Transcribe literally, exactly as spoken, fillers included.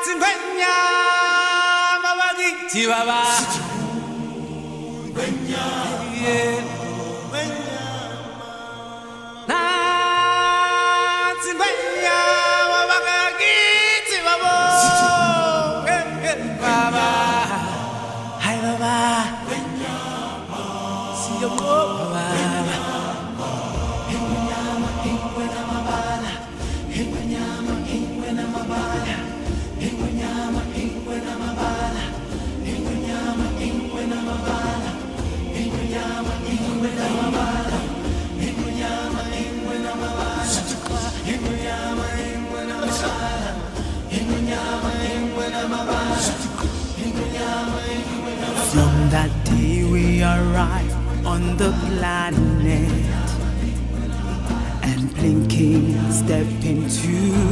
Chihuahua. Yeah. From that day we arrived on the planet, and blinking step into